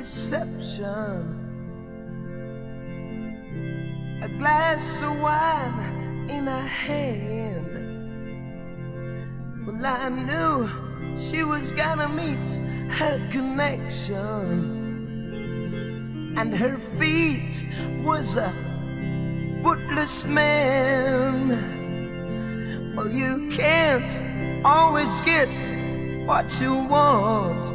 reception, a glass of wine in her hand. Well, I knew she was gonna meet her connection, and her feet was a footless man. Well, you can't always get what you want.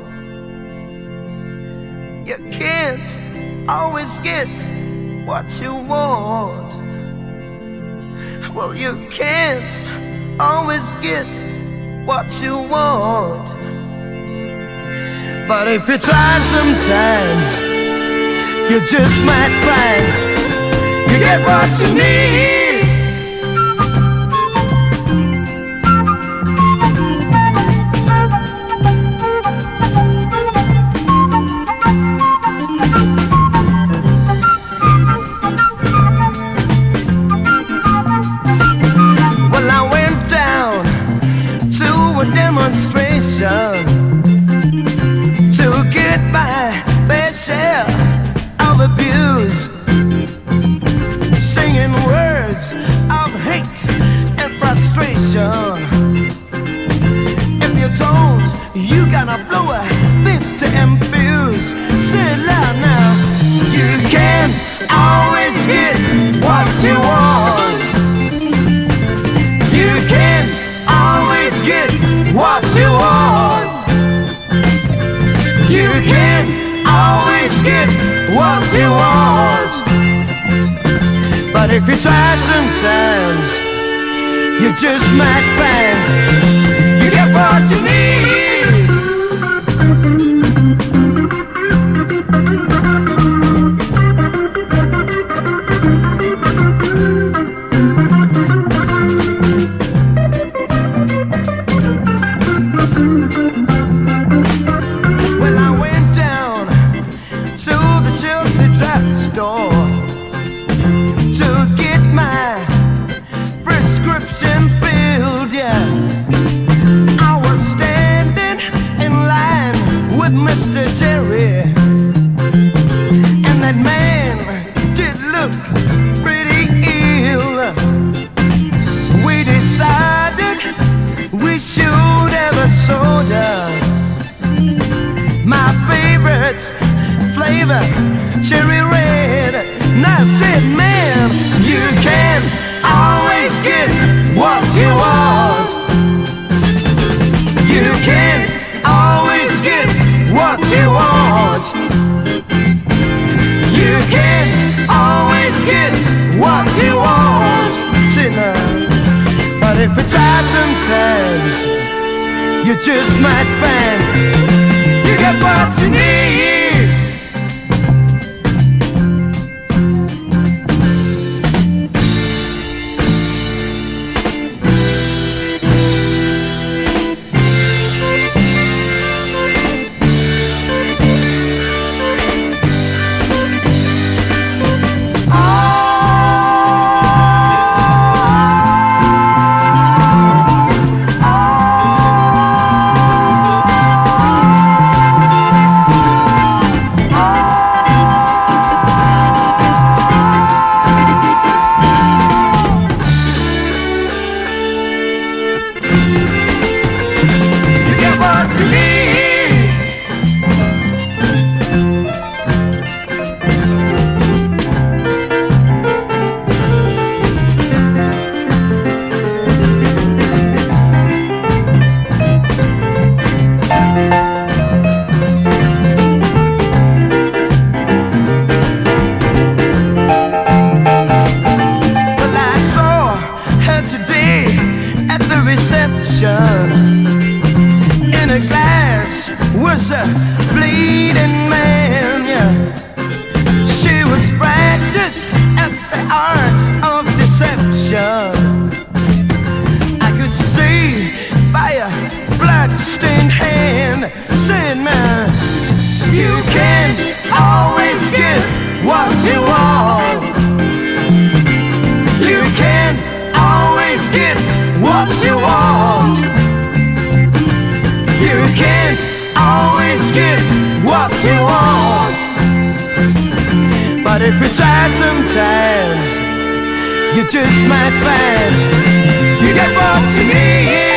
You can't always get what you want. Well, you can't always get what you want. But if you try sometimes, you just might find you get what you need. To get my fair share of abuse, singing words of hate and frustration. If you don't, you gotta blow a 50 and fuse. Say it loud now. You can't always get what you want. You can't always get what you want. You can't always get what you want. But if you try sometimes, you just might find you get what you need. Cherry red. Now I said, man, you can't always get what you want. You can't always get what you want. You can't always get what you want. See now, but if you try sometimes, you just might find you get what you need. You want. You can't always get what you want. But if you try sometimes, you just might find you got what you need.